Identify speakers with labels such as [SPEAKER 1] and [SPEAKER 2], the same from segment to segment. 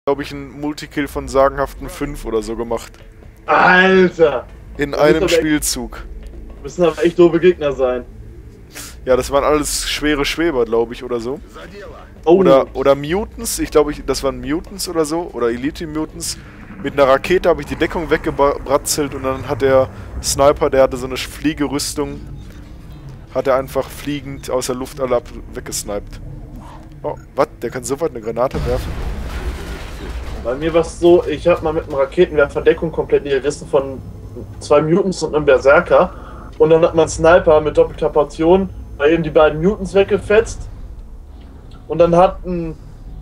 [SPEAKER 1] glaube ich, einen Multikill von sagenhaften 5 oder so gemacht.
[SPEAKER 2] Alter!
[SPEAKER 1] In einem Spielzug.
[SPEAKER 2] Müssen aber echt doofe Gegner sein.
[SPEAKER 1] Ja, das waren alles schwere Schweber, glaube ich, oder so.
[SPEAKER 2] Oh.
[SPEAKER 1] Oder Mutants, ich glaube, das waren Mutants oder so. Oder Elite-Mutants. Mit einer Rakete habe ich die Deckung weggebratzelt und dann hat der Sniper, der hatte so eine Fliegerüstung, hat er einfach fliegend aus der Luft alle weggesniped. Oh, was? Der kann so weit eine Granate werfen?
[SPEAKER 2] Bei mir war es so, ich habe mal mit einem Raketenwerfer Deckung komplett gerissen von 2 Mutants und einem Berserker. Und dann hat man Sniper mit doppelter Portion bei eben die beiden Mutants weggefetzt. Und dann hat ein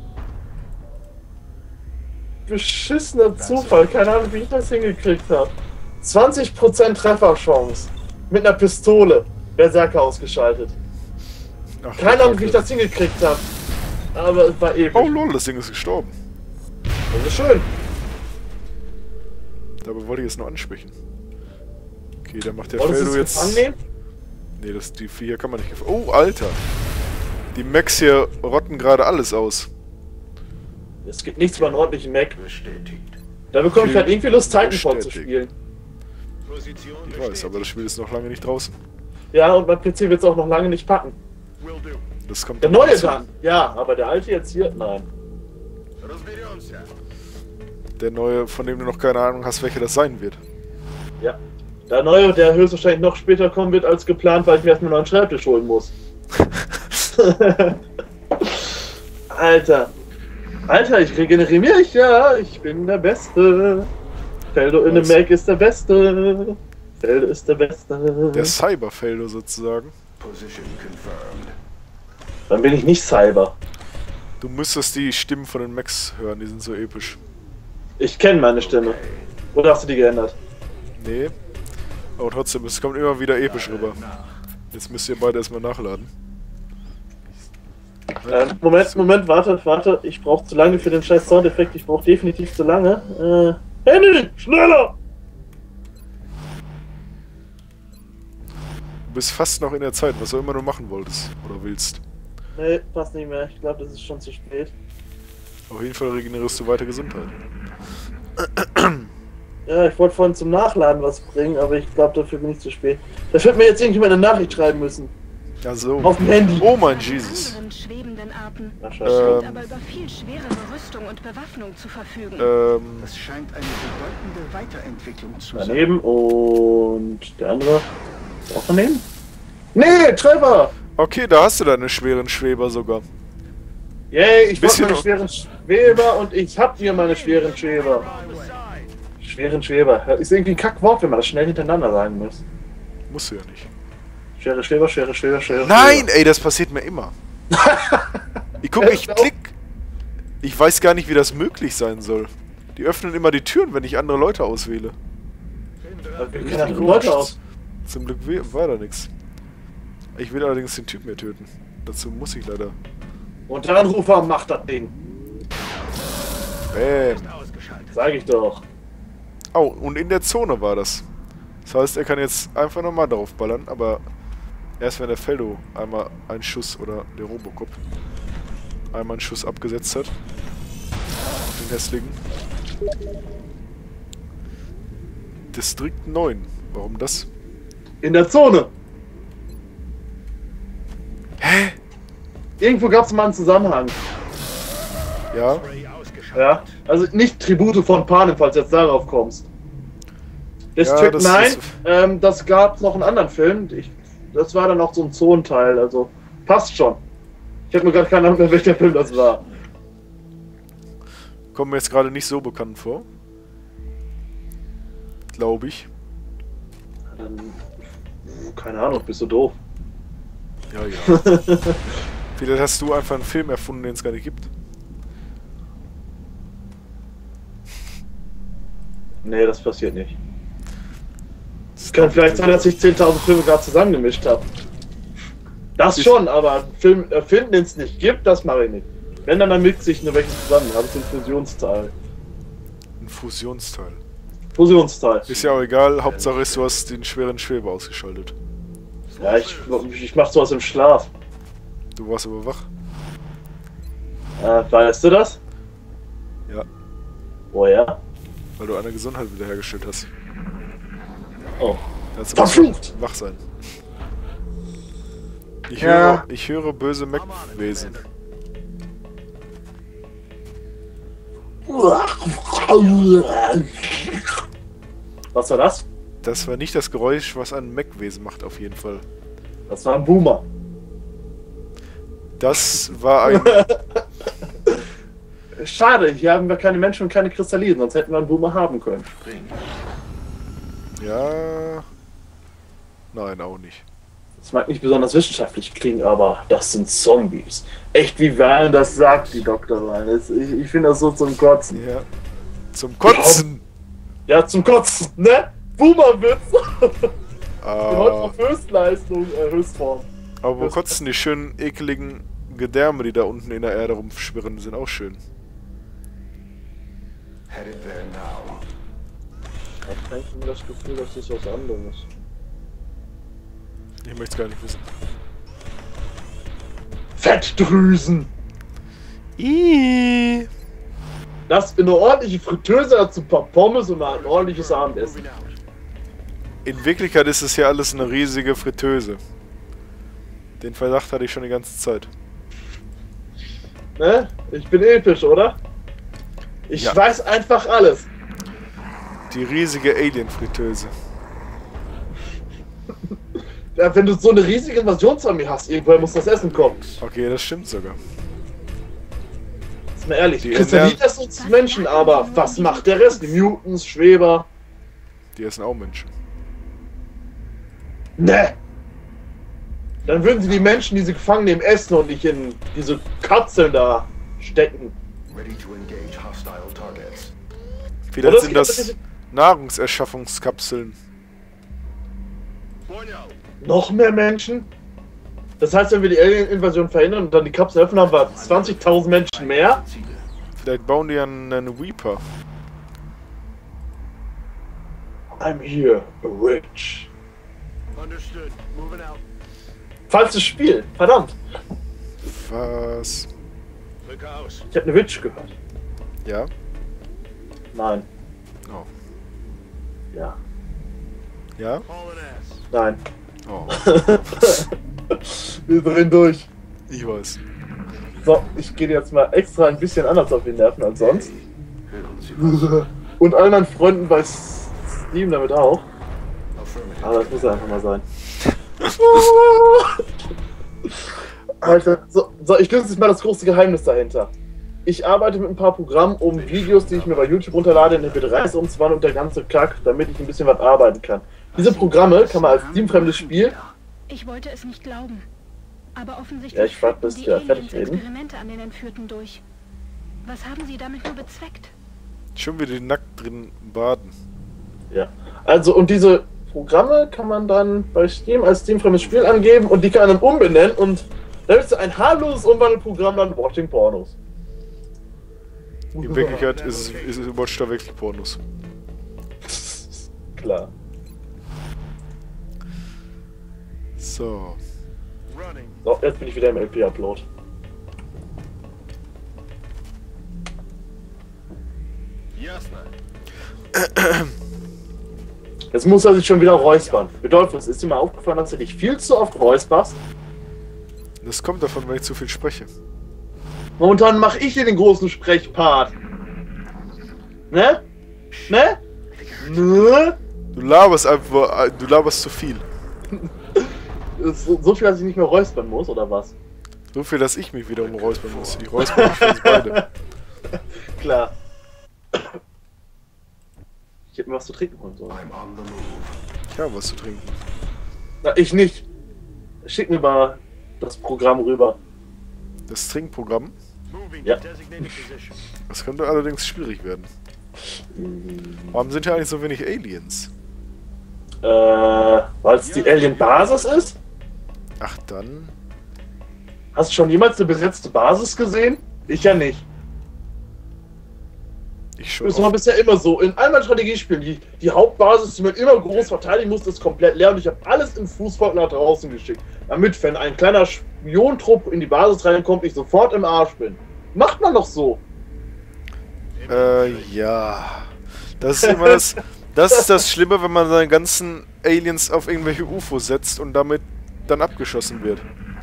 [SPEAKER 2] beschissener Zufall, keine Ahnung, wie ich das hingekriegt habe. 20% Trefferchance mit einer Pistole. Berserker ausgeschaltet.
[SPEAKER 1] Ach,
[SPEAKER 2] Keine Ahnung, wie ich das hingekriegt habe. Aber es war episch.
[SPEAKER 1] Oh lol, das Ding ist gestorben.
[SPEAKER 2] Das ist schön.
[SPEAKER 1] Dabei wollte ich es nur ansprechen. Okay, dann macht der
[SPEAKER 2] Wolltest
[SPEAKER 1] Feldo
[SPEAKER 2] du es
[SPEAKER 1] jetzt...
[SPEAKER 2] gefangen
[SPEAKER 1] Nee, die vier hier kann man nicht Oh, Alter! Die Mechs hier rotten gerade alles aus.
[SPEAKER 2] Es gibt nichts über einen ordentlichen Mac. Da bekomme ich halt irgendwie Lust, Titanfall zu spielen.
[SPEAKER 1] Ich weiß, aber das Spiel ist noch lange nicht draußen.
[SPEAKER 2] Ja, und mein PC wird es auch noch lange nicht packen.
[SPEAKER 1] Das kommt
[SPEAKER 2] Der neue dann, ja, aber der alte jetzt hier, nein.
[SPEAKER 1] Der neue, von dem du noch keine Ahnung hast, welcher das sein wird.
[SPEAKER 2] Ja. Der neue, der höchstwahrscheinlich noch später kommen wird als geplant, weil ich mir erstmal noch einen Schreibtisch holen muss. Alter. Alter, ich regeneriere mich, ja, ich bin der Beste. Feldo in dem Mac ist der Beste. Feldo ist der Beste.
[SPEAKER 1] Der Cyber-Feldo sozusagen.
[SPEAKER 2] Dann bin ich nicht Cyber.
[SPEAKER 1] Du müsstest die Stimmen von den Mechs hören, die sind so episch.
[SPEAKER 2] Ich kenne meine Stimme. Oder hast du die geändert?
[SPEAKER 1] Nee. Aber trotzdem, es kommt immer wieder episch rüber. Jetzt müsst ihr beide erstmal nachladen.
[SPEAKER 2] Moment, warte. Ich brauche zu lange für den scheiß Soundeffekt. Ich brauche definitiv zu lange. Henry, schneller!
[SPEAKER 1] Du bist fast noch in der Zeit, was auch immer du machen wolltest oder willst.
[SPEAKER 2] Nee, passt nicht mehr. Ich glaube, das ist schon zu spät.
[SPEAKER 1] Auf jeden Fall regenerierst du weiter Gesundheit.
[SPEAKER 2] Ja, ich wollte vorhin zum Nachladen was bringen, aber ich glaube, dafür bin ich zu spät. Da wird mir jetzt irgendjemand eine Nachricht schreiben müssen.
[SPEAKER 1] Ja, so.
[SPEAKER 2] Auf dem Handy.
[SPEAKER 1] Oh mein Jesus.
[SPEAKER 3] Schwebenden Arten
[SPEAKER 2] Ach,
[SPEAKER 3] scheint aber über viel schwerere Rüstung und Bewaffnung zu verfügen.
[SPEAKER 4] Es scheint eine bedeutende Weiterentwicklung zu sein.
[SPEAKER 2] Daneben und der andere auch daneben? Nee, Trevor!
[SPEAKER 1] Okay, da hast du deine schweren Schweber sogar.
[SPEAKER 2] Yay, ich wollte
[SPEAKER 1] Bisschen
[SPEAKER 2] meine
[SPEAKER 1] noch.
[SPEAKER 2] schweren Schweber und ich hab mir meine schweren Schweber. Schweren Schweber. Ist irgendwie ein Kackwort, wenn man das schnell hintereinander sagen muss.
[SPEAKER 1] Musst du ja nicht.
[SPEAKER 2] Schwere Schweber, schwere Schweber, schwere
[SPEAKER 1] Nein, ey, das passiert mir immer. Ich guck, ich klick. Ich weiß gar nicht, wie das möglich sein soll. Die öffnen immer die Türen, wenn ich andere Leute auswähle.
[SPEAKER 2] Schweber. Wir kennen andere Leute aus.
[SPEAKER 1] Zum Glück war da nichts. Ich will allerdings den Typ mehr töten. Dazu muss ich leider.
[SPEAKER 2] Und der Anrufer macht das Ding.
[SPEAKER 1] Bäm.
[SPEAKER 2] Sag ich doch.
[SPEAKER 1] Oh, und in der Zone war das. Das heißt, er kann jetzt einfach nochmal drauf ballern, aber erst wenn der Feldo einmal einen Schuss oder der Robocop einmal einen Schuss abgesetzt hat. Auf den hässlichen. Distrikt 9. Warum das?
[SPEAKER 2] In der Zone.
[SPEAKER 1] Hä?
[SPEAKER 2] Irgendwo gab es mal einen Zusammenhang.
[SPEAKER 1] Ja?
[SPEAKER 2] Ja, also nicht Tribute von Panem, falls du jetzt darauf kommst. District
[SPEAKER 1] das
[SPEAKER 2] 9, das gab noch einen anderen Film. Das war dann auch so ein Zonenteil, also passt schon. Ich habe mir gerade keine Ahnung mehr, welcher Film das war.
[SPEAKER 1] Kommt mir jetzt gerade nicht so bekannt vor. Glaube ich.
[SPEAKER 2] Dann, keine Ahnung, bist du doof.
[SPEAKER 1] Ja, ja. Vielleicht hast du einfach einen Film erfunden, den es gar nicht gibt.
[SPEAKER 2] Nee, das passiert nicht. Es kann vielleicht sein, dass ich 10.000 Filme gerade zusammengemischt habe. Das schon, aber einen Film erfinden, den es nicht gibt, das mache ich nicht. Wenn, dann mixe ich nur welchen zusammen. Habe ich so einen Fusionsteil.
[SPEAKER 1] Ein Fusionsteil.
[SPEAKER 2] Fusionsteil.
[SPEAKER 1] Ist ja auch egal, Hauptsache ist, du hast den schweren Schweber ausgeschaltet.
[SPEAKER 2] Ja, ich mach sowas im Schlaf.
[SPEAKER 1] Du warst aber wach.
[SPEAKER 2] Weißt du das?
[SPEAKER 1] Ja,
[SPEAKER 2] Woher?
[SPEAKER 1] weil du eine Gesundheit wiederhergestellt hast.
[SPEAKER 2] Oh.
[SPEAKER 1] Dazu
[SPEAKER 2] Verflucht!
[SPEAKER 1] musst du wach sein.
[SPEAKER 2] Ja.
[SPEAKER 1] Ich höre böse Mech-Wesen.
[SPEAKER 2] Was war das?
[SPEAKER 1] Das war nicht das Geräusch, was ein Mech-Wesen macht, auf jeden Fall.
[SPEAKER 2] Das war ein Boomer.
[SPEAKER 1] Das war ein...
[SPEAKER 2] Schade, hier haben wir keine Menschen und keine Kristallinen, sonst hätten wir einen Boomer haben können.
[SPEAKER 1] Ja... Nein, auch nicht.
[SPEAKER 2] Das mag nicht besonders wissenschaftlich klingen, aber das sind Zombies. Echt wie Wahlen das sagt, die Doktorin. Ich finde das so zum Kotzen.
[SPEAKER 1] Ja. Zum Kotzen!
[SPEAKER 2] Ja, zum Kotzen, ne? Boomerwitz! Die
[SPEAKER 1] Ah,
[SPEAKER 2] heute auf Höchstleistung, Höchstform.
[SPEAKER 1] aber wo kotzen die schönen, ekligen Gedärme, die da unten in der Erde rumschwirren, sind auch schön.
[SPEAKER 2] Ich habe mir das Gefühl, das ist was anderes.
[SPEAKER 1] Ich möchte es gar nicht wissen.
[SPEAKER 2] Fettdrüsen!
[SPEAKER 1] Ihhh.
[SPEAKER 2] Das in eine ordentliche Fritteuse dazu ein paar Pommes und ein ordentliches Abendessen.
[SPEAKER 1] In Wirklichkeit ist es ja alles eine riesige Fritteuse. Den Verdacht hatte ich schon die ganze Zeit.
[SPEAKER 2] Ne? Ich bin episch, oder? Ich
[SPEAKER 1] Ja.
[SPEAKER 2] weiß einfach alles.
[SPEAKER 1] Die riesige Alien-Fritteuse.
[SPEAKER 2] Ja, wenn du so eine riesige Invasionsarmee hast, irgendwoher muss das Essen kommen.
[SPEAKER 1] Okay, das stimmt sogar.
[SPEAKER 2] Ist mal ehrlich,
[SPEAKER 1] Die
[SPEAKER 2] Kristallin
[SPEAKER 1] ernähren-
[SPEAKER 2] essen uns Menschen, aber was macht der Rest? Die Mutants, Schweber?
[SPEAKER 1] Die essen auch Menschen.
[SPEAKER 2] Ne! Dann würden sie die Menschen, die sie gefangen nehmen, essen und nicht in diese Kapseln da stecken.
[SPEAKER 1] Vielleicht
[SPEAKER 2] Oder
[SPEAKER 1] sind
[SPEAKER 2] es
[SPEAKER 1] das
[SPEAKER 2] gibt
[SPEAKER 1] Nahrungserschaffungskapseln.
[SPEAKER 2] Noch mehr Menschen? Das heißt, wenn wir die Alien-Invasion verhindern und dann die Kapsel öffnen, haben wir 20.000 Menschen mehr?
[SPEAKER 1] Vielleicht bauen die einen Reaper.
[SPEAKER 2] I'm here, a witch. Falsches Spiel, verdammt.
[SPEAKER 1] Was?
[SPEAKER 2] Ich hab eine Witch gehört.
[SPEAKER 1] Ja?
[SPEAKER 2] Nein.
[SPEAKER 1] Oh.
[SPEAKER 2] Ja.
[SPEAKER 1] Ja?
[SPEAKER 2] Nein.
[SPEAKER 1] Oh.
[SPEAKER 2] Wir drehen durch.
[SPEAKER 1] Ich weiß.
[SPEAKER 2] So, ich gehe jetzt mal extra ein bisschen anders auf die Nerven als sonst. Und all meinen Freunden bei Steam damit auch. Aber das muss ja einfach mal sein. Alter, so, ich löse jetzt mal das große Geheimnis dahinter. Ich arbeite mit ein paar Programmen, um Videos, die ich mir bei YouTube runterlade, in MP3s umzuwandeln und der ganze Kack, damit ich ein bisschen was arbeiten kann. Diese Programme kann man als teamfremdes Spiel.
[SPEAKER 3] Ich wollte es nicht glauben. Aber offensichtlich
[SPEAKER 2] Ja, ich warte, bis
[SPEAKER 3] führten
[SPEAKER 2] wir
[SPEAKER 3] die
[SPEAKER 2] fertig
[SPEAKER 3] Aliens
[SPEAKER 2] reden.
[SPEAKER 3] Experimente an den Entführten durch. Was haben sie damit nur bezweckt?
[SPEAKER 1] Schon wieder nackt drin baden.
[SPEAKER 2] Ja. Also, und diese Programme kann man dann bei Steam als teamfremdes Spiel angeben und die kann man dann umbenennen und dann ist ein harmloses Umwandelprogramm dann Watching Pornos.
[SPEAKER 1] In Wirklichkeit ist es Watch der Wechselpornos.
[SPEAKER 2] Klar.
[SPEAKER 1] So.
[SPEAKER 2] So, jetzt bin ich wieder im LP-Upload. Jetzt muss er sich schon wieder räuspern. Bedolphus, ist dir mal aufgefallen, dass du dich viel zu oft räusperst?
[SPEAKER 1] Das kommt davon, wenn ich zu viel spreche.
[SPEAKER 2] Momentan mache ich hier den großen Sprechpart. Ne? Ne? Ne?
[SPEAKER 1] Du laberst einfach, du laberst zu viel.
[SPEAKER 2] Ist so viel, dass ich nicht mehr räuspern muss, oder was?
[SPEAKER 1] So viel, dass ich mich wiederum räuspern muss. Ich räusper mich für uns beide.
[SPEAKER 2] Klar. Ich hätte mir was zu trinken holen sollen.
[SPEAKER 1] Ich habe was zu trinken.
[SPEAKER 2] Na, ich nicht. Schick mir mal das Programm rüber.
[SPEAKER 1] Das Trinkprogramm.
[SPEAKER 2] Ja.
[SPEAKER 1] Das könnte allerdings schwierig werden. Warum sind hier eigentlich so wenig Aliens?
[SPEAKER 2] Weil es die Alien-Basis ist?
[SPEAKER 1] Ach dann.
[SPEAKER 2] Hast du schon jemals eine besetzte Basis gesehen? Ich ja nicht.
[SPEAKER 1] Ich schon.
[SPEAKER 2] Das war bisher immer so. In all meinen Strategiespielen, die Hauptbasis, die man immer groß verteidigen muss, ist komplett leer und ich habe alles im Fußvolk nach draußen geschickt. Damit, wenn ein kleiner Spiontrupp in die Basis reinkommt, ich sofort im Arsch bin. Macht man doch so.
[SPEAKER 1] Ja. Das ist immer das... Das ist das Schlimme, wenn man seine ganzen Aliens auf irgendwelche UFOs setzt und damit dann abgeschossen wird.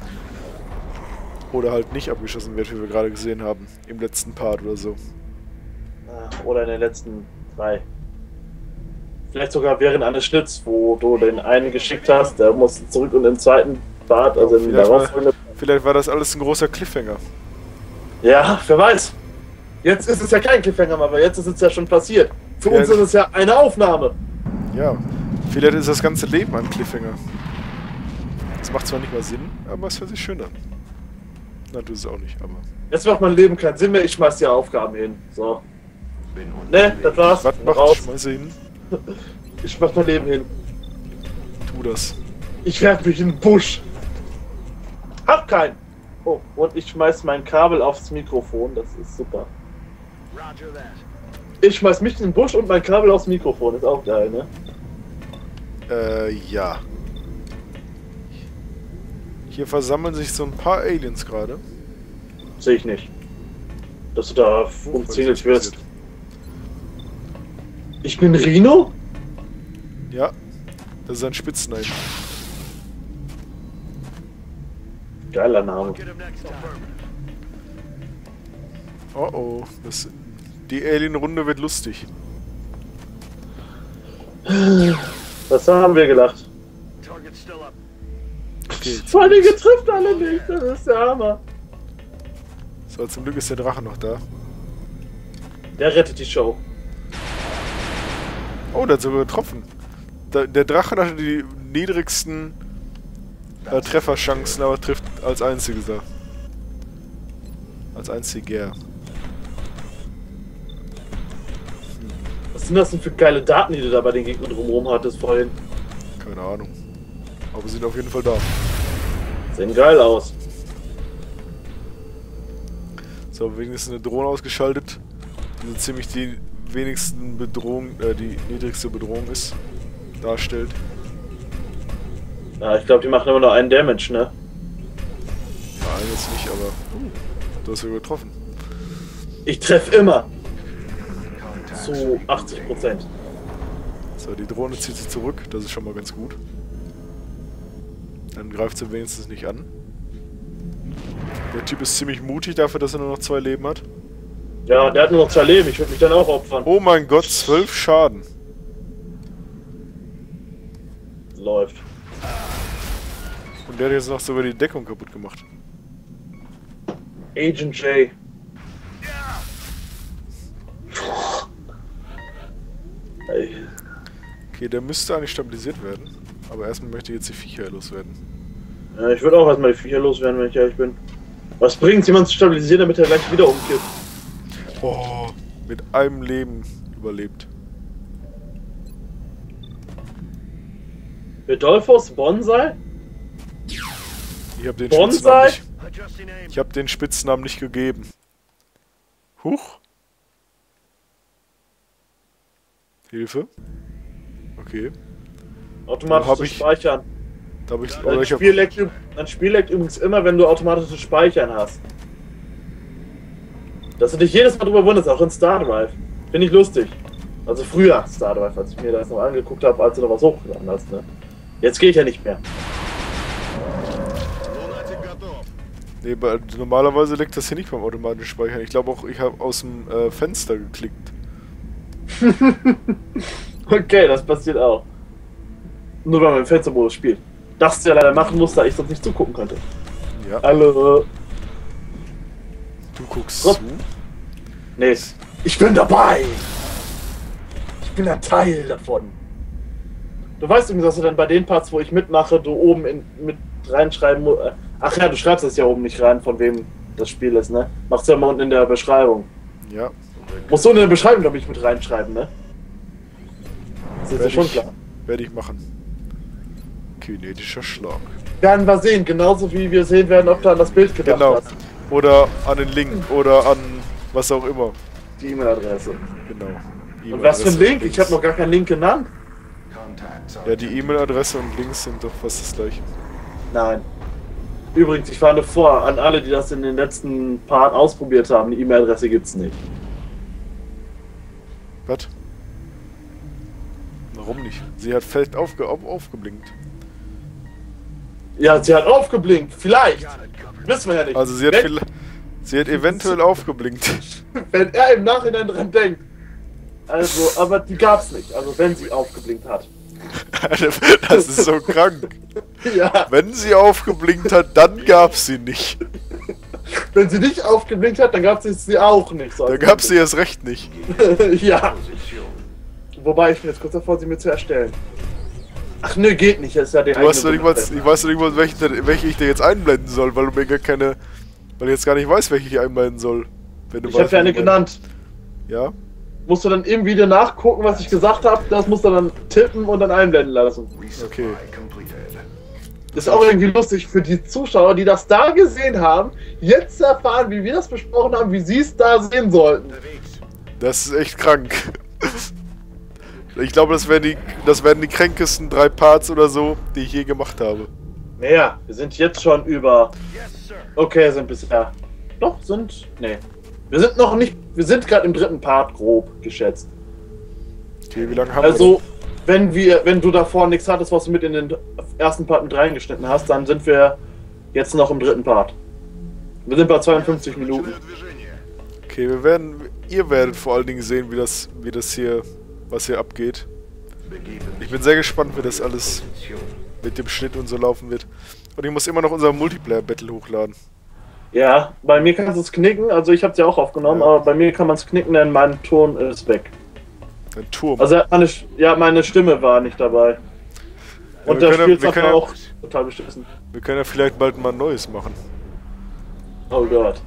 [SPEAKER 1] Oder halt nicht abgeschossen wird, wie wir gerade gesehen haben. Im letzten Part oder so.
[SPEAKER 2] Oder in den letzten 3. Vielleicht sogar während eines Schnitts, wo du den einen geschickt hast, der musste zurück und im zweiten Part, also in der
[SPEAKER 1] vielleicht war das alles ein großer Cliffhanger.
[SPEAKER 2] Ja, wer weiß. Jetzt ist es ja kein Cliffhanger, aber jetzt ist es ja schon passiert. Für uns ist es ja eine Aufnahme.
[SPEAKER 1] Ja, vielleicht ist das ganze Leben ein Cliffhanger. Das macht zwar nicht mal Sinn, aber es hört sich schön an. Na, du es auch nicht, aber...
[SPEAKER 2] Jetzt macht mein Leben keinen Sinn mehr, ich schmeiß die Aufgaben hin. So. Ne, das war's.
[SPEAKER 1] Was macht? Schmeiß sie hin.
[SPEAKER 2] Ich schmeiß mein Leben hin.
[SPEAKER 1] Tu das.
[SPEAKER 2] Ich werf mich in den Busch. Hab keinen. Oh, und ich schmeiß mein Kabel aufs Mikrofon, das ist super. Ich schmeiß mich in den Busch und mein Kabel aufs Mikrofon, ist auch geil, ne?
[SPEAKER 1] Ja. Hier versammeln sich so ein paar Aliens gerade.
[SPEAKER 2] Sehe ich nicht. Dass du da umzingelt wirst. Ich bin Rino?
[SPEAKER 1] Ja. Das ist ein Spitzname.
[SPEAKER 2] Geiler Name.
[SPEAKER 1] Oh oh. Die Alien-Runde wird lustig.
[SPEAKER 2] Was haben wir gelacht?
[SPEAKER 1] Okay.
[SPEAKER 2] Vor allem trifft alle nicht, das ist der Hammer.
[SPEAKER 1] So, zum Glück ist der Drache noch da.
[SPEAKER 2] Der rettet die Show.
[SPEAKER 1] Oh, der hat sogar getroffen. Der Drache hatte die niedrigsten Trefferchancen, aber trifft als einziger da. Als einziger.
[SPEAKER 2] Was sind das denn für geile Daten, die du da bei den Gegnern drumherum hattest vorhin?
[SPEAKER 1] Keine Ahnung. Aber sie sind auf jeden Fall da.
[SPEAKER 2] Sehen geil aus.
[SPEAKER 1] So, wenigstens eine Drohne ausgeschaltet. Die so ziemlich die wenigsten Bedrohung, die niedrigste Bedrohung ist. Darstellt.
[SPEAKER 2] Ja, ich glaube, die machen immer nur einen Damage, ne?
[SPEAKER 1] Nein, jetzt nicht, aber... du hast ja getroffen.
[SPEAKER 2] Ich treffe immer. Zu 80%.
[SPEAKER 1] So, die Drohne zieht sich zurück. Das ist schon mal ganz gut. Dann greift sie wenigstens nicht an. Der Typ ist ziemlich mutig dafür, dass er nur noch 2 Leben hat.
[SPEAKER 2] Ja, der hat nur noch 2 Leben. Ich würde mich dann auch opfern.
[SPEAKER 1] Oh mein Gott, 12 Schaden.
[SPEAKER 2] Läuft.
[SPEAKER 1] Und der hat jetzt noch sogar die Deckung kaputt gemacht.
[SPEAKER 2] Agent J. Hey.
[SPEAKER 1] Okay, der müsste eigentlich stabilisiert werden. Aber erstmal möchte ich jetzt die Viecher loswerden.
[SPEAKER 2] Ja, ich würde auch erstmal die Viecher loswerden, wenn ich ehrlich bin. Was bringt jemanden zu stabilisieren, damit er gleich wieder umkippt?
[SPEAKER 1] Oh, mit einem Leben überlebt.
[SPEAKER 2] Rodolphos Bonsai?
[SPEAKER 1] Ich habe den
[SPEAKER 2] Bonsai?
[SPEAKER 1] Spitznamen nicht. Ich habe den Spitznamen nicht gegeben. Huch. Hilfe. Okay.
[SPEAKER 2] Automatisches Speichern. Dein Spiel leckt übrigens immer, wenn du automatisches Speichern hast. Dass du dich jedes Mal drüber wunderst, auch in StarDrive. Finde ich lustig. Also früher StarDrive, als ich mir das noch angeguckt habe, als du noch was hochgeladen hast. Ne? Jetzt gehe ich ja nicht mehr.
[SPEAKER 1] Nee, normalerweise leckt das hier nicht beim automatischen Speichern. Ich glaube auch, ich habe aus dem Fenster geklickt.
[SPEAKER 2] Okay, das passiert auch. Nur wenn man im Fenstermodus spielt. Das ja leider machen muss, da ich sonst nicht zugucken könnte.
[SPEAKER 1] Ja.
[SPEAKER 2] Hallo.
[SPEAKER 1] Du guckst zu?
[SPEAKER 2] Nee. Ich bin dabei! Ich bin ein Teil davon. Du weißt übrigens, dass du dann bei den Parts, wo ich mitmache, du oben mit reinschreiben musst. Ach ja, du schreibst das ja oben nicht rein, von wem das Spiel ist, ne? Machst du ja mal unten in der Beschreibung.
[SPEAKER 1] Ja.
[SPEAKER 2] Musst du in der Beschreibung, glaube ich, mit reinschreiben, ne? Das ist ja schon klar.
[SPEAKER 1] Werde ich machen. Kinetischer Schlag.
[SPEAKER 2] Werden wir sehen, genauso wie wir sehen werden, ob du an das Bild gedacht hast.
[SPEAKER 1] Oder an den Link oder an was auch immer.
[SPEAKER 2] Die E-Mail-Adresse.
[SPEAKER 1] Genau.
[SPEAKER 2] Und was für ein Link? Ich habe noch gar keinen Link genannt.
[SPEAKER 1] Ja, die E-Mail-Adresse und Links sind doch fast das gleiche.
[SPEAKER 2] Nein. Übrigens, ich warne vor, an alle, die das in den letzten Part ausprobiert haben, die E-Mail-Adresse gibt's nicht.
[SPEAKER 1] Was? Warum nicht? Sie hat fest aufgeblinkt.
[SPEAKER 2] Ja, sie hat aufgeblinkt. Vielleicht. Wissen wir ja nicht.
[SPEAKER 1] Also sie hat eventuell aufgeblinkt.
[SPEAKER 2] Wenn er im Nachhinein dran denkt. Also, aber die gab's nicht. Also wenn sie aufgeblinkt hat.
[SPEAKER 1] Das ist so krank.
[SPEAKER 2] Ja.
[SPEAKER 1] Wenn sie aufgeblinkt hat, dann gab's sie nicht.
[SPEAKER 2] Wenn sie nicht aufgeblinkt hat, dann gab's sie auch nicht. So
[SPEAKER 1] Dann gab's sie erst recht nicht.
[SPEAKER 2] Ja. Wobei ich bin jetzt kurz davor, sie mir zu erstellen. Ach nö, geht nicht. Das ist ja der
[SPEAKER 1] Ich weiß doch nicht mal, welche ich dir jetzt einblenden soll, weil du mir gar keine. Weil ich jetzt gar nicht weiß, welche ich einblenden soll. Wenn du
[SPEAKER 2] Ich habe ja eine genannt.
[SPEAKER 1] Ja?
[SPEAKER 2] Musst du dann im Video nachgucken, was ich gesagt habe. Das musst du dann tippen und dann einblenden lassen.
[SPEAKER 1] Okay.
[SPEAKER 2] Ist auch irgendwie lustig für die Zuschauer, die das da gesehen haben, jetzt zu erfahren, wie wir das besprochen haben, wie sie es da sehen sollten.
[SPEAKER 1] Das ist echt krank. Ich glaube, das werden die kränkesten 3 Parts oder so, die ich je gemacht habe.
[SPEAKER 2] Naja, wir sind jetzt schon über. Okay, sind bisher. Doch, sind. Nee. Wir sind noch nicht. Wir sind gerade im 3. Part grob geschätzt.
[SPEAKER 1] Okay, wie lange haben
[SPEAKER 2] Also, wenn du davor nichts hattest, was du mit in den ersten Part mit reingeschnitten hast, dann sind wir jetzt noch im 3. Part. Wir sind bei 52 Minuten.
[SPEAKER 1] Okay, ihr werdet vor allen Dingen sehen, was hier abgeht. Ich bin sehr gespannt, wie das alles mit dem Schnitt und so laufen wird. Und ich muss immer noch unser Multiplayer-Battle hochladen.
[SPEAKER 2] Ja, bei mir kannst du es knicken, also ich habe es ja auch aufgenommen, aber bei mir kann man es knicken, denn mein Ton ist weg.
[SPEAKER 1] Ein Turm.
[SPEAKER 2] Also meine Stimme war nicht dabei. Und
[SPEAKER 1] Ja,
[SPEAKER 2] das Spiel hat mir auch total beschissen.
[SPEAKER 1] Wir können ja vielleicht bald mal ein neues machen.
[SPEAKER 2] Oh Gott.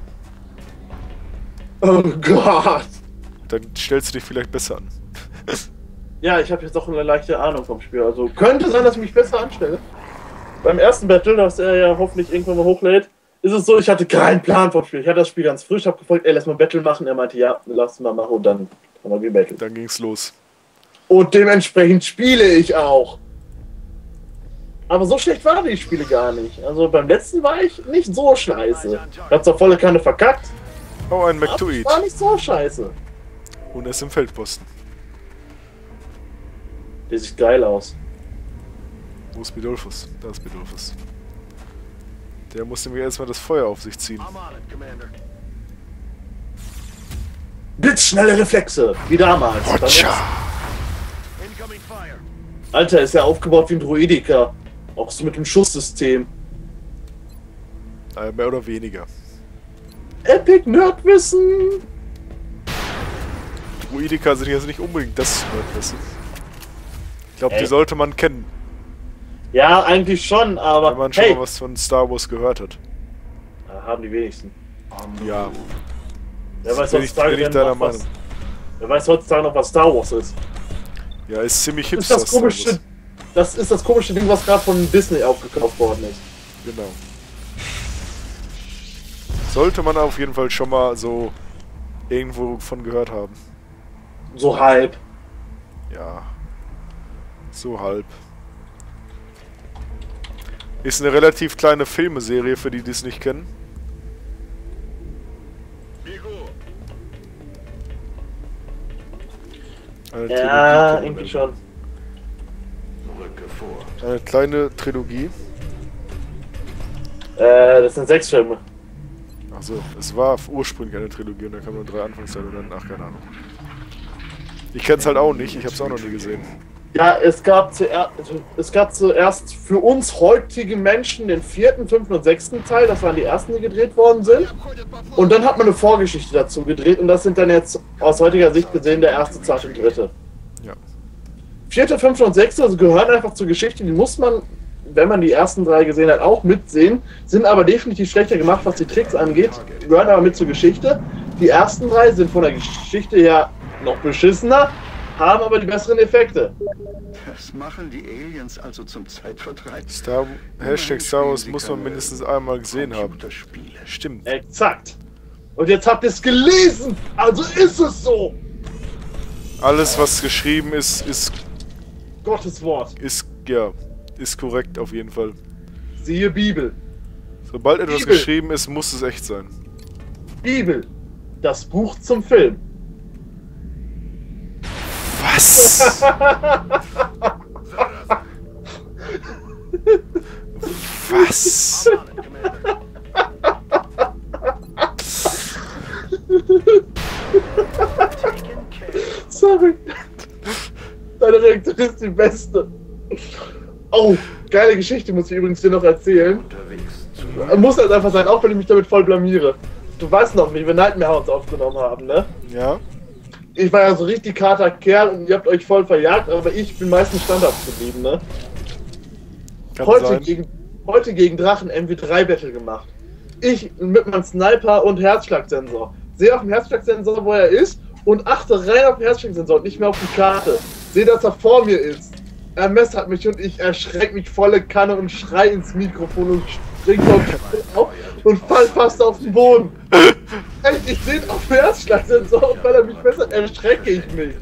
[SPEAKER 2] Oh Gott.
[SPEAKER 1] Dann stellst du dich vielleicht besser an.
[SPEAKER 2] Ja, ich habe jetzt auch eine leichte Ahnung vom Spiel. Also könnte sein, dass ich mich besser anstelle. Beim ersten Battle, das er ja hoffentlich irgendwann mal hochlädt, ist es so, ich hatte keinen Plan vom Spiel. Ich hatte das Spiel ganz frisch, habe gefragt, ey, lass mal Battle machen. Er meinte, ja, lass mal machen und dann haben wir gebattelt.
[SPEAKER 1] Dann ging's los.
[SPEAKER 2] Und dementsprechend spiele ich auch. Aber so schlecht waren die Spiele gar nicht. Also beim letzten war ich nicht so scheiße. Ich hab zwar volle Kanne verkackt,
[SPEAKER 1] Oh, ein
[SPEAKER 2] aber
[SPEAKER 1] Mektoid.
[SPEAKER 2] ich war nicht so scheiße.
[SPEAKER 1] Und er ist im Feldposten.
[SPEAKER 2] Der sieht geil aus.
[SPEAKER 1] Wo ist Bidolphus? Da ist Bidolphus. Der muss nämlich erstmal das Feuer auf sich ziehen.
[SPEAKER 2] Blitzschnelle Reflexe, wie damals.
[SPEAKER 1] Hotscha!
[SPEAKER 2] Alter, ist ja aufgebaut wie ein Druidiker. Auch so mit dem Schusssystem.
[SPEAKER 1] Mehr oder weniger.
[SPEAKER 2] Epic Nerdwissen!
[SPEAKER 1] Druidika sind jetzt nicht unbedingt das Nerdwissen. Ich glaube, die
[SPEAKER 2] Ey.
[SPEAKER 1] sollte man kennen,
[SPEAKER 2] Ja, eigentlich schon, aber
[SPEAKER 1] wenn man schon
[SPEAKER 2] hey,
[SPEAKER 1] mal was von Star Wars gehört hat.
[SPEAKER 2] haben die wenigsten.
[SPEAKER 1] Ja,
[SPEAKER 2] Wer weiß,
[SPEAKER 1] bin ich deiner Meinung.
[SPEAKER 2] Wer weiß heutzutage noch, was Star Wars ist.
[SPEAKER 1] Ja, ist ziemlich
[SPEAKER 2] Das
[SPEAKER 1] hipster.
[SPEAKER 2] ist das komische Ding, was gerade von Disney aufgekauft worden ist.
[SPEAKER 1] Genau. Sollte man auf jeden Fall schon mal so irgendwo von gehört haben.
[SPEAKER 2] So halb.
[SPEAKER 1] Ja. So halb. Ist eine relativ kleine Filmeserie, für die es nicht kennen. Eine
[SPEAKER 2] Ja,
[SPEAKER 1] Trilogie,
[SPEAKER 2] irgendwie schon.
[SPEAKER 1] Eine kleine Trilogie.
[SPEAKER 2] Das sind 6 Filme.
[SPEAKER 1] Achso, es war ursprünglich eine Trilogie und dann kamen nur 3 Anfangsteile und dann, ach, keine Ahnung. Ich kenn's halt auch nicht, ich hab's auch noch nie gesehen.
[SPEAKER 2] Ja, es gab zuerst für uns heutige Menschen den 4., 5. und 6. Teil, das waren die ersten, die gedreht worden sind. Und dann hat man eine Vorgeschichte dazu gedreht und das sind dann jetzt aus heutiger Sicht gesehen der 1., 2. und 3.
[SPEAKER 1] Ja.
[SPEAKER 2] 4., 5. und 6. Also gehören einfach zur Geschichte, die muss man, wenn man die ersten 3 gesehen hat, auch mitsehen, sind aber definitiv schlechter gemacht, was die Tricks angeht, gehören aber mit zur Geschichte. Die ersten 3 sind von der Geschichte her noch beschissener, haben aber die besseren Effekte.
[SPEAKER 4] Das machen die Aliens also zum Zeitvertreib.
[SPEAKER 1] Hashtag Star Wars muss man mindestens einmal gesehen haben. Stimmt.
[SPEAKER 2] Exakt. Und jetzt habt ihr es gelesen, also ist es so.
[SPEAKER 1] Alles, was geschrieben ist,
[SPEAKER 2] Gottes Wort.
[SPEAKER 1] ist korrekt auf jeden Fall.
[SPEAKER 2] Siehe Bibel.
[SPEAKER 1] Sobald etwas
[SPEAKER 2] Bibel.
[SPEAKER 1] geschrieben ist, muss es echt sein.
[SPEAKER 2] Bibel. Das Buch zum Film.
[SPEAKER 1] Was? Was?
[SPEAKER 2] Sorry. Deine Reaktion ist die beste. Oh, geile Geschichte muss ich übrigens dir noch erzählen. Muss halt einfach sein, auch wenn ich mich damit voll blamiere. Du weißt noch, wie wir Nightmare Hounds aufgenommen haben, ne?
[SPEAKER 1] Ja.
[SPEAKER 2] Ich war ja so richtig harter Kerl und ihr habt euch voll verjagt, aber ich bin meistens standhaft geblieben, ne?
[SPEAKER 1] Kann sein.
[SPEAKER 2] Heute gegen Drachen MW3 Battle gemacht. Ich mit meinem Sniper und Herzschlagsensor. Sehe auf dem Herzschlagsensor, wo er ist und achte rein auf den Herzschlagsensor und nicht mehr auf die Karte. Sehe, dass er vor mir ist. Er messert mich und ich erschrecke mich volle Kanne und schrei ins Mikrofon und spring auf und fall fast auf den Boden. Echt, ich sehe ihn auf dem Herzschlagsensor und weil er mich messert, erschrecke ich mich.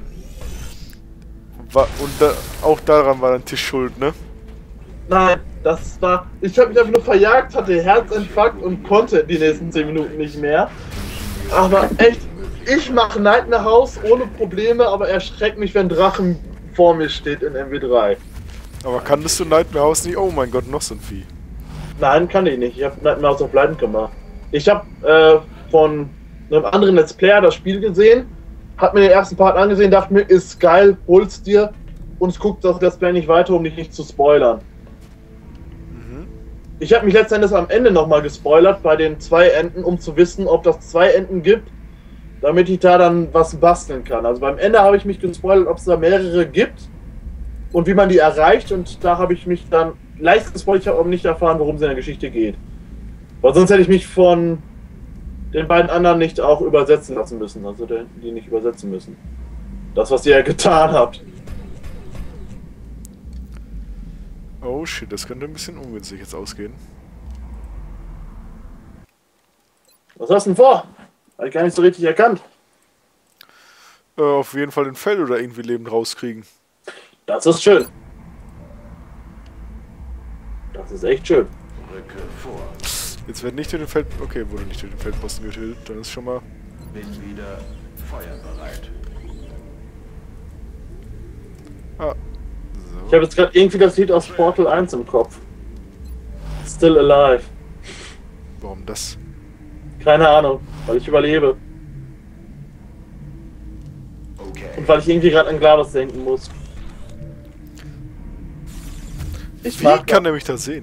[SPEAKER 1] Und auch daran war dein Tisch schuld, ne?
[SPEAKER 2] Nein, das war... Ich habe mich einfach nur verjagt, hatte Herzinfarkt und konnte die nächsten 10 Minuten nicht mehr. Aber echt, ich mache Nightmare House ohne Probleme, aber erschreckt mich, wenn Drachen vor mir steht in MW3.
[SPEAKER 1] Aber kanntest du Nightmare House nicht? Oh mein Gott, noch so ein Vieh.
[SPEAKER 2] Nein, kann ich nicht. Ich habe Nightmare House auf Blind gemacht. Ich habe von einem anderen Let's Player das Spiel gesehen, hab mir den ersten Part angesehen, dachte mir, ist geil, hol's dir und guckt das Let's Play nicht weiter, um dich nicht zu spoilern. Ich habe mich letztendlich am Ende nochmal gespoilert bei den 2 Enden, um zu wissen, ob das 2 Enden gibt, damit ich da dann was basteln kann. Also beim Ende habe ich mich gespoilert, ob es da mehrere gibt und wie man die erreicht, und da habe ich mich dann leicht gespoilert, ich habe aber nicht erfahren, worum es in der Geschichte geht. Weil sonst hätte ich mich von den beiden anderen nicht auch übersetzen lassen müssen, also die nicht übersetzen müssen. Das, was ihr ja getan habt.
[SPEAKER 1] Oh shit, das könnte ein bisschen ungünstig jetzt ausgehen.
[SPEAKER 2] Was hast du denn vor? Hab ich gar nicht so richtig erkannt.
[SPEAKER 1] Auf jeden Fall den Fell oder irgendwie lebend rauskriegen.
[SPEAKER 2] Das ist schön. Das ist echt schön.
[SPEAKER 5] Rücke vor.
[SPEAKER 1] Jetzt wird nicht durch den Feld... Okay, wurde nicht durch den Feldposten getötet, dann ist schon mal...
[SPEAKER 5] Bin wieder feuerbereit.
[SPEAKER 1] Ah,
[SPEAKER 2] Ich habe jetzt gerade irgendwie das Lied aus Portal 1 im Kopf. Still Alive.
[SPEAKER 1] warum das?
[SPEAKER 2] Keine Ahnung, weil ich überlebe.
[SPEAKER 5] Okay.
[SPEAKER 2] Und weil ich irgendwie gerade an GLaDOS denken muss. Ich
[SPEAKER 1] Wie
[SPEAKER 2] mag
[SPEAKER 1] kann er mich da sehen?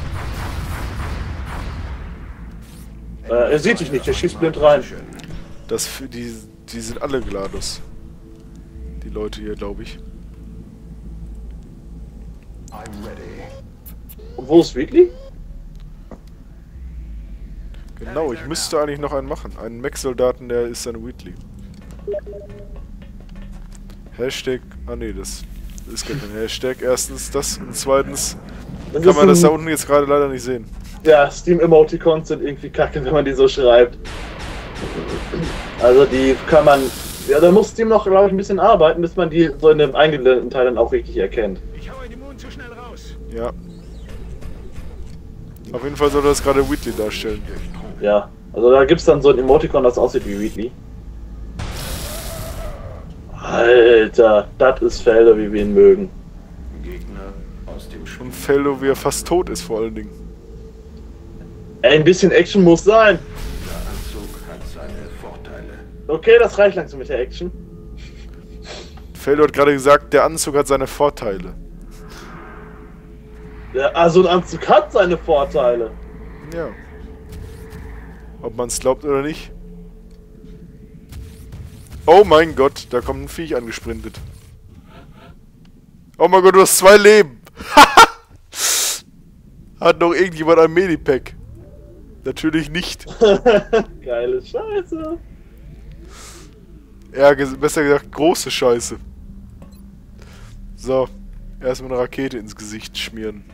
[SPEAKER 2] Er sieht dich nicht, er schießt blind rein.
[SPEAKER 1] Die sind alle GLaDOS. Die Leute hier, glaube ich.
[SPEAKER 5] I'm ready.
[SPEAKER 2] Und wo ist Wheatley?
[SPEAKER 1] Genau, ich müsste eigentlich noch einen machen. Einen Mech-Soldaten, der ist ein Wheatley. Hashtag... Ah ne, das ist gar kein Hashtag. Erstens das und zweitens kann man das da unten jetzt gerade leider nicht sehen.
[SPEAKER 2] Ja, Steam-Emoticons sind irgendwie kacke, wenn man die so schreibt. Also die kann man... Ja, da muss Steam noch, glaube ich, ein bisschen arbeiten, bis man die so in dem eingeblendeten Teil dann auch richtig erkennt.
[SPEAKER 6] Ich hau den Mond zu schnell raus.
[SPEAKER 1] Ja. Auf jeden Fall soll das gerade Wheatley darstellen.
[SPEAKER 2] Ja, also da gibt es dann so ein Emoticon, das aussieht wie Wheatley. Alter, das ist Felder, wie wir ihn mögen.
[SPEAKER 5] Gegner aus dem Schwung.
[SPEAKER 1] Und Fellow, wie er fast tot ist, vor allen Dingen.
[SPEAKER 2] Ey, ein bisschen Action muss sein.
[SPEAKER 5] Der Anzug hat seine Vorteile.
[SPEAKER 2] Okay, das reicht langsam mit der Action.
[SPEAKER 1] Fellow hat gerade gesagt, der Anzug hat seine Vorteile.
[SPEAKER 2] Ja, also ein Anzug hat seine Vorteile.
[SPEAKER 1] Ja. Ob man es glaubt oder nicht. Oh mein Gott, da kommt ein Viech angesprintet. Oh mein Gott, du hast 2 Leben. Hat noch irgendjemand ein Medipack? Natürlich nicht.
[SPEAKER 2] Geile Scheiße.
[SPEAKER 1] Ja, besser gesagt, große Scheiße. So, erstmal eine Rakete ins Gesicht schmieren.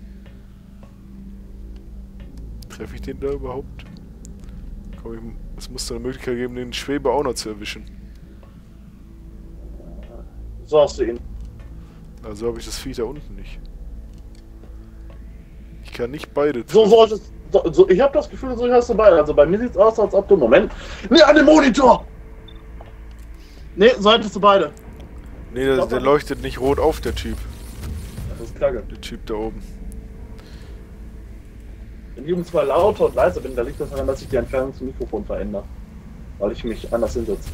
[SPEAKER 1] Treffe ich den da überhaupt? Komm, es muss da eine Möglichkeit geben, den Schwebe auch noch zu erwischen.
[SPEAKER 2] So hast du ihn.
[SPEAKER 1] Also habe ich das Vieh da unten nicht. Ich kann nicht beide
[SPEAKER 2] So
[SPEAKER 1] treffen.
[SPEAKER 2] solltest so, ich habe das Gefühl, so hast du beide. Also bei mir sieht's aus, als ob du... Moment. Ne, an dem Monitor! Ne, so hättest du beide.
[SPEAKER 1] Nee, der leuchtet nicht rot auf, der Typ.
[SPEAKER 2] Das ist kacke.
[SPEAKER 1] Der Typ da oben.
[SPEAKER 2] Wenn ich übrigens mal lauter und leiser bin, da liegt das daran, dass ich die Entfernung zum Mikrofon verändere. Weil ich mich anders hinsetze.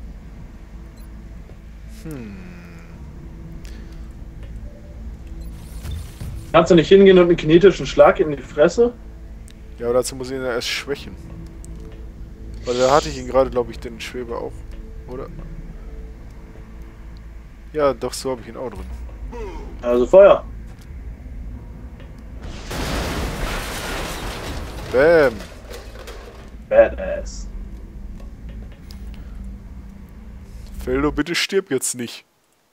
[SPEAKER 2] Kannst du nicht hingehen und einen kinetischen Schlag in die Fresse?
[SPEAKER 1] Ja, aber dazu muss ich ihn ja erst schwächen. Weil da hatte ich ihn gerade, glaube ich, den Schweber auch. Oder? Ja, doch, so habe ich ihn auch drin.
[SPEAKER 2] Also Feuer.
[SPEAKER 1] Bam!
[SPEAKER 2] Badass.
[SPEAKER 1] Feldo, bitte stirb jetzt nicht.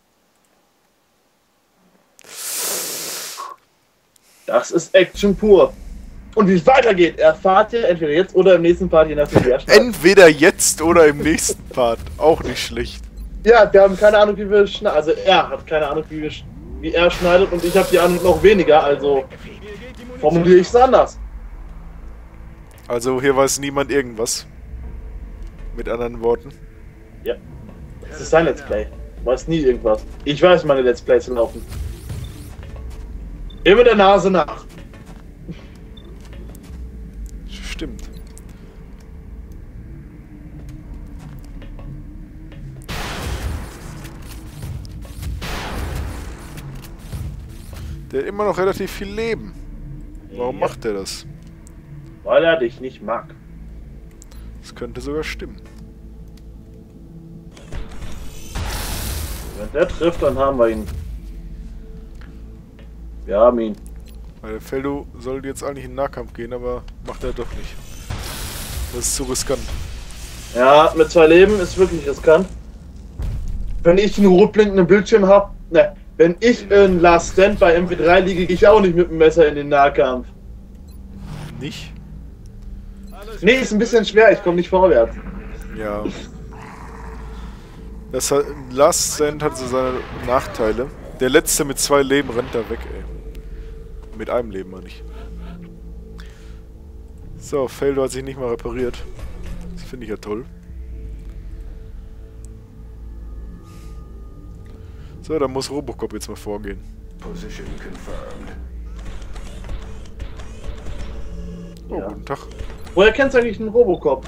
[SPEAKER 2] Das ist Action pur. Und wie es weitergeht, erfahrt ihr entweder jetzt oder im nächsten Part, je nachdem wie er schneidet.
[SPEAKER 1] Entweder jetzt oder im nächsten Part. Auch nicht schlecht.
[SPEAKER 2] Ja, wir haben keine Ahnung, wie wir schneiden. Also er hat keine Ahnung, wie er schneidet und ich habe die Ahnung noch weniger. Also formuliere ich es anders.
[SPEAKER 1] Also hier weiß niemand irgendwas. Mit anderen Worten.
[SPEAKER 2] Ja. Das ist sein Let's Play. Du weißt nie irgendwas. Ich weiß, meine Let's Plays laufen. Immer der Nase nach.
[SPEAKER 1] Stimmt. Der hat immer noch relativ viel Leben. Warum
[SPEAKER 2] Ja.
[SPEAKER 1] macht er das?
[SPEAKER 2] Weil er dich nicht mag.
[SPEAKER 1] Das könnte sogar stimmen.
[SPEAKER 2] Wenn der trifft, dann haben wir ihn. Wir haben ihn.
[SPEAKER 1] Weil der Feldo sollte jetzt eigentlich in den Nahkampf gehen, aber macht er doch nicht. Das ist zu riskant.
[SPEAKER 2] Ja, mit 2 Leben ist wirklich riskant. Wenn ich einen rotblinkenden Bildschirm habe, ne, wenn ich in Last Stand bei MW3 liege, gehe ich auch nicht mit dem Messer in den Nahkampf.
[SPEAKER 1] Nicht?
[SPEAKER 2] Nee, ist ein bisschen schwer, ich komme nicht vorwärts.
[SPEAKER 1] Ja. Das hat, Last Stand hat so seine Nachteile. Der letzte mit 2 Leben rennt da weg, ey. Mit einem Leben, meine ich. So, Feldo hat sich nicht mal repariert. Das finde ich ja toll. So, dann muss Robocop jetzt mal vorgehen.
[SPEAKER 5] Position confirmed.
[SPEAKER 1] Oh,
[SPEAKER 2] Ja.
[SPEAKER 1] guten Tag.
[SPEAKER 2] Woher kennst du eigentlich einen Robocop?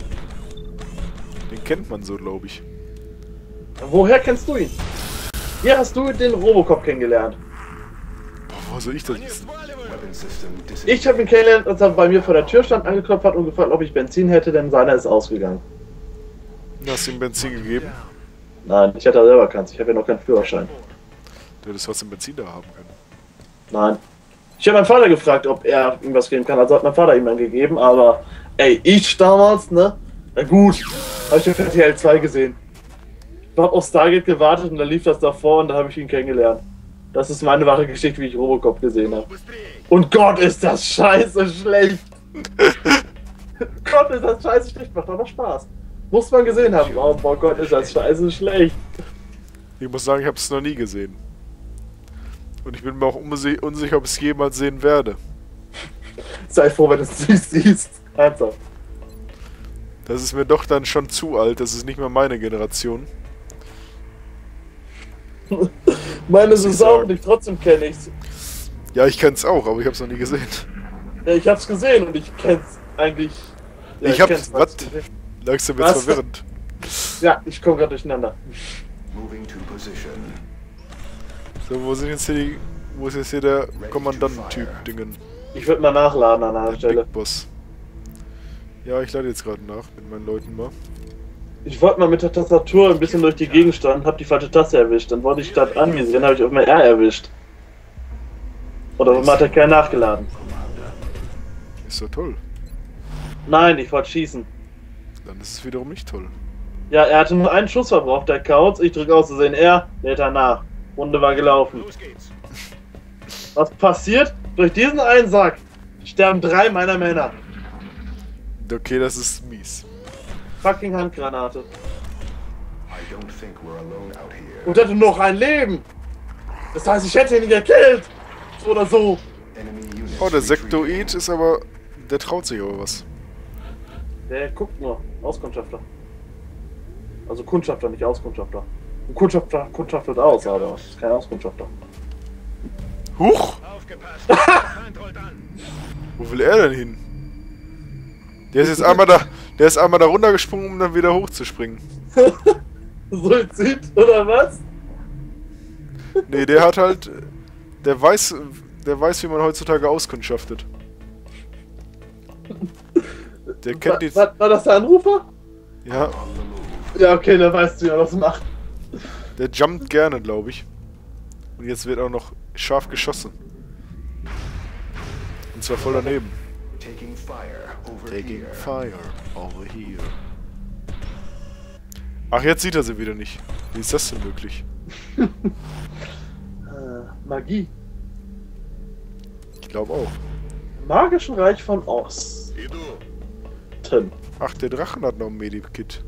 [SPEAKER 1] Den kennt man so, glaube ich.
[SPEAKER 2] Woher kennst du ihn? Wie hast du den Robocop kennengelernt?
[SPEAKER 1] Boah, wo soll ich das wissen?
[SPEAKER 5] Weapon system
[SPEAKER 2] Ich habe ihn kennengelernt, als er bei mir vor der Tür stand, angeklopft hat und gefragt, ob ich Benzin hätte, denn seiner ist ausgegangen.
[SPEAKER 1] Hast du ihm Benzin gegeben?
[SPEAKER 2] Nein, ich hätte selber keins, ich habe ja noch keinen Führerschein.
[SPEAKER 1] Du hättest trotzdem Benzin da haben können.
[SPEAKER 2] Nein. Ich habe meinen Vater gefragt, ob er ihm was geben kann, also hat mein Vater ihm einen gegeben, aber ey, ich damals, ne? Na gut, habe ich auf RTL 2 gesehen. Ich habe auf Stargate gewartet und da lief das davor und da habe ich ihn kennengelernt. Das ist meine wahre Geschichte, wie ich Robocop gesehen habe. Und Gott, ist das scheiße schlecht! Gott, ist das scheiße schlecht, macht doch noch Spaß. Muss man gesehen haben. Oh boah, Gott, ist das scheiße schlecht.
[SPEAKER 1] Ich muss sagen, ich habe es noch nie gesehen. Und ich bin mir auch unsicher, ob ich es jemals sehen werde.
[SPEAKER 2] Sei froh, wenn du es nicht siehst. Ernsthaft.
[SPEAKER 1] Das ist mir doch dann schon zu alt. Das ist nicht mehr meine Generation.
[SPEAKER 2] Meine ist
[SPEAKER 1] ich
[SPEAKER 2] es auch
[SPEAKER 1] sagen.
[SPEAKER 2] nicht, trotzdem kenne ich's.
[SPEAKER 1] Ja, ich kenn's auch, aber ich habe es noch nie gesehen.
[SPEAKER 2] Ja, ich hab's gesehen und ich kenn's eigentlich. Ja,
[SPEAKER 1] Ich hab's-
[SPEAKER 2] kenn's
[SPEAKER 1] was?
[SPEAKER 2] gesehen.
[SPEAKER 1] Langsam
[SPEAKER 2] Was?
[SPEAKER 1] wird's verwirrend.
[SPEAKER 2] Ja, ich komme gerade durcheinander.
[SPEAKER 5] moving to position.
[SPEAKER 1] So, wo sind jetzt hier die... Wo ist jetzt hier der Kommandanten-Typ-Dingen?
[SPEAKER 2] Ich würde mal nachladen an einer
[SPEAKER 1] Der
[SPEAKER 2] Stelle.
[SPEAKER 1] Big Boss. Ja, ich lade jetzt gerade nach mit meinen Leuten mal.
[SPEAKER 2] Ich wollte mal mit der Tastatur ein bisschen durch die Gegend standen, hab die falsche Taste erwischt. Dann wollte ich statt angesehen, habe ich auf mein R erwischt. Oder warum hat der Kerl nachgeladen?
[SPEAKER 1] Ist doch toll.
[SPEAKER 2] Nein, ich wollte schießen.
[SPEAKER 1] Dann ist es wiederum nicht toll.
[SPEAKER 2] Ja, er hatte nur einen Schuss verbraucht, der Kauz. Ich drücke aus Versehen R, lädt er nach. Runde war gelaufen.
[SPEAKER 6] Los geht's.
[SPEAKER 2] Was passiert? Durch diesen einen Sack sterben 3 meiner Männer.
[SPEAKER 1] Okay, das ist mies.
[SPEAKER 2] Fucking Handgranate.
[SPEAKER 5] I don't think we're alone out here.
[SPEAKER 2] Und hatte noch ein Leben. Das heißt, ich hätte ihn gekillt. So oder so.
[SPEAKER 5] Enemy units
[SPEAKER 1] Oh, der
[SPEAKER 5] retreating.
[SPEAKER 1] Sektoid ist aber... Der traut sich aber was.
[SPEAKER 2] Der guckt nur. Auskundschafter. Also Kundschafter, nicht Auskundschafter. Kundschafter kundschaftet aus, aber ist kein Auskundschafter.
[SPEAKER 1] Huch!
[SPEAKER 6] Aufgepasst! Der Feind rollt an!
[SPEAKER 1] Wo will er denn hin? Der ist jetzt einmal da. Der ist einmal da runtergesprungen, um dann wieder hochzuspringen.
[SPEAKER 2] Suizid, oder was?
[SPEAKER 1] Nee, der hat halt. Der weiß, wie man heutzutage auskundschaftet. Der kennt die.
[SPEAKER 2] War das der Anrufer?
[SPEAKER 1] Ja,
[SPEAKER 2] Ja, okay, dann weißt du ja, was macht.
[SPEAKER 1] der jumpt gerne, glaube ich. Und jetzt wird auch noch scharf geschossen. Und zwar voll daneben.
[SPEAKER 5] Taking fire over
[SPEAKER 1] Taking
[SPEAKER 5] here.
[SPEAKER 1] fire over here. Ach, jetzt sieht er sie wieder nicht. Wie ist das denn möglich?
[SPEAKER 2] Magie.
[SPEAKER 1] Ich glaube auch.
[SPEAKER 2] Magischen Reich von Osten.
[SPEAKER 1] Ach, der Drachen hat noch ein Medikit.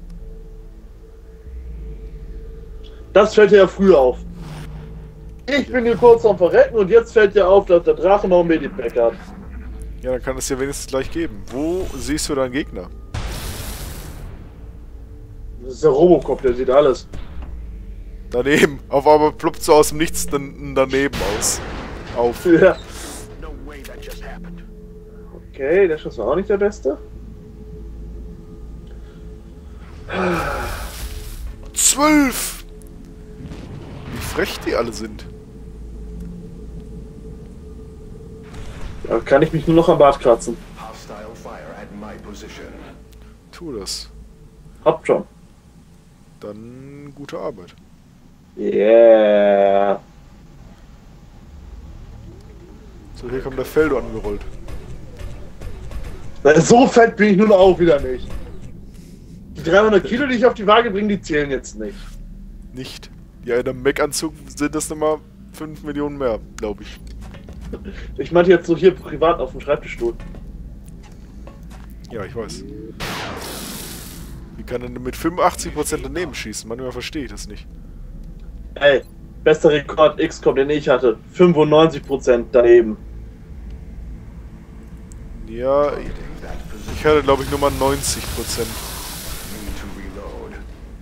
[SPEAKER 2] Das fällt dir ja früher auf. Ich bin hier kurz am Verrecken und jetzt fällt dir auf, dass der Drache noch ein Medipack hat.
[SPEAKER 1] Ja, dann kann es ja wenigstens gleich geben. Wo siehst du deinen Gegner?
[SPEAKER 2] Das ist der Robocop, der sieht alles.
[SPEAKER 1] Daneben. Auf einmal ploppt so aus dem Nichts dann daneben aus. Auf.
[SPEAKER 2] Ja.
[SPEAKER 6] No way that just happened.
[SPEAKER 2] Okay, der Schuss war auch nicht der beste.
[SPEAKER 1] 12! Wie frech die alle sind.
[SPEAKER 2] Da kann ich mich nur noch am Bart kratzen.
[SPEAKER 5] Hostile fire at my position.
[SPEAKER 1] Tu das.
[SPEAKER 2] Habt schon.
[SPEAKER 1] Dann gute Arbeit.
[SPEAKER 2] Yeah.
[SPEAKER 1] So, hier kommt der Feldo angerollt.
[SPEAKER 2] So fett bin ich nun auch wieder nicht. Die 300 Kilo, die ich auf die Waage bringe, die zählen jetzt nicht.
[SPEAKER 1] Nicht. Ja, in einem Mech-Anzug sind das nochmal 5 Millionen mehr, glaube ich.
[SPEAKER 2] Ich meinte jetzt so hier privat auf dem Schreibtischstuhl.
[SPEAKER 1] Ja, ich weiß. Wie kann er denn mit 85% daneben schießen? Manchmal verstehe ich das nicht.
[SPEAKER 2] Ey, bester Rekord XCOM, den ich hatte. 95% daneben.
[SPEAKER 1] Ja, ich hatte glaube ich nur mal 90%.
[SPEAKER 5] Need to reload.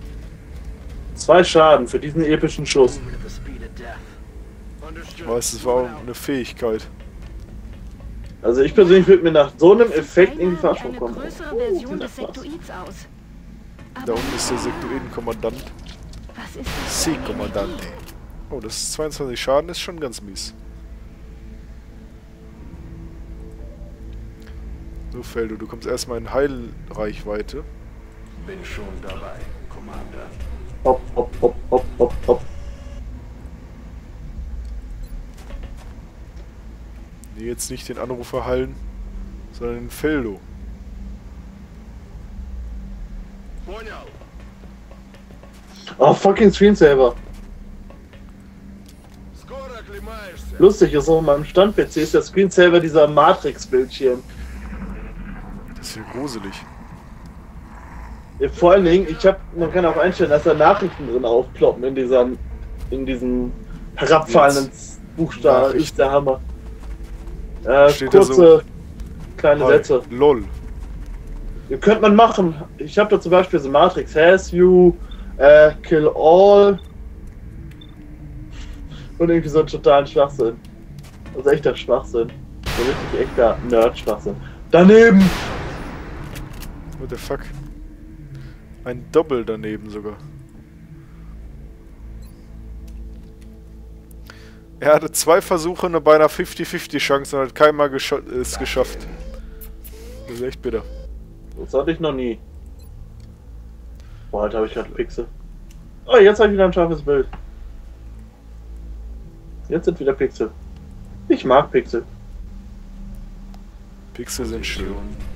[SPEAKER 2] 2 Schaden für diesen epischen Schuss.
[SPEAKER 6] Moving at the speed of death.
[SPEAKER 1] Ich
[SPEAKER 6] Understood.
[SPEAKER 1] weiß, es war auch eine Fähigkeit.
[SPEAKER 2] Also ich persönlich würde mir nach so einem Effekt in die
[SPEAKER 3] Einmal wie
[SPEAKER 2] Verarschung
[SPEAKER 3] eine
[SPEAKER 2] kommen.
[SPEAKER 3] größere
[SPEAKER 2] Oh,
[SPEAKER 3] Version
[SPEAKER 2] dieser
[SPEAKER 3] des
[SPEAKER 2] Spaß.
[SPEAKER 3] Sektoids aus.
[SPEAKER 1] Da
[SPEAKER 3] Aber
[SPEAKER 1] unten ist der Sektoidenkommandant.
[SPEAKER 3] was ist das für eine
[SPEAKER 1] C-Kommandante. Oh, das ist 22 Schaden, ist schon ganz mies. So, Feldo, du kommst erstmal in Heilreichweite.
[SPEAKER 5] Bin schon dabei, Commander.
[SPEAKER 2] Hopp, hopp, hopp, hopp, hopp, hopp.
[SPEAKER 1] Nee, jetzt nicht den Anrufer heilen, sondern den Feldo.
[SPEAKER 6] Понял.
[SPEAKER 2] Oh, fucking Screensaver.
[SPEAKER 6] Скоро оклемаешься.
[SPEAKER 2] Lustig ist, auf meinem Stand-PC ist der Screensaver dieser Matrix-Bildschirm.
[SPEAKER 1] Das ist ja gruselig.
[SPEAKER 2] Vor allen Dingen, man kann auch einstellen, dass da Nachrichten drin aufploppen in diesem herabfallenden Buchstaben.
[SPEAKER 1] Nachrichten.
[SPEAKER 2] Ist der Hammer.
[SPEAKER 1] Steht da
[SPEAKER 2] Kurze,
[SPEAKER 1] so?
[SPEAKER 2] kleine
[SPEAKER 1] Hi.
[SPEAKER 2] Sätze.
[SPEAKER 1] LOL.
[SPEAKER 2] Könnte man machen. Ich habe da zum Beispiel so Matrix has you, kill all und irgendwie so einen totalen Schwachsinn. Also echter Schwachsinn. So richtig echter Nerd-Schwachsinn. Daneben!
[SPEAKER 1] What the fuck? Ein Doppel daneben sogar. Er hatte 2 Versuche, eine beinahe 50-50 Chance und hat keinmal es geschafft. Das ist echt bitter.
[SPEAKER 2] Das hatte ich noch nie. Boah, Alter, habe ich gerade Pixel. Oh, jetzt habe ich wieder ein scharfes Bild. Jetzt sind wieder Pixel. Ich mag Pixel.
[SPEAKER 1] Pixel sind schön.